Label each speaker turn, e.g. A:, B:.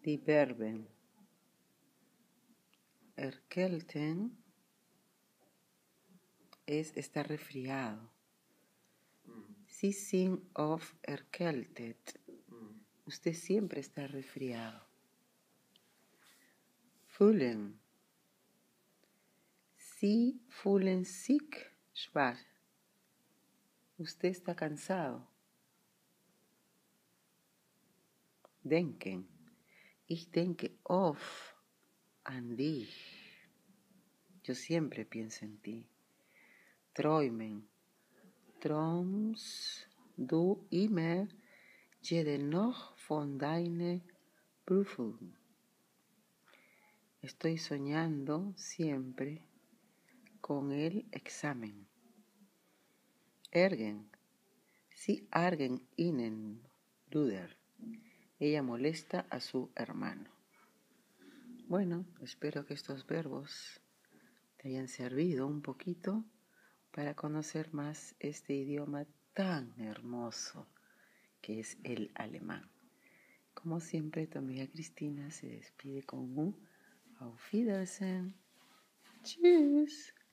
A: Die Verben erkälten es estar resfriado. Sie sind oft erkältet. Usted siempre está resfriado. Fühlen. Sie fühlen sich schwach. Usted está cansado. Denken. Ich denke oft an dich. Yo siempre pienso en ti. Träumen. Träumst du immer jeden noch von deiner Prüfung? Estoy soñando siempre con el examen. Ärgern. Sie ärgern Ihnen, Bruder. Ella molesta a su hermano. Bueno, espero que estos verbos te hayan servido un poquito para conocer más este idioma tan hermoso que es el alemán. Como siempre, tu amiga Cristina se despide con un Auf Wiedersehen. Tschüss.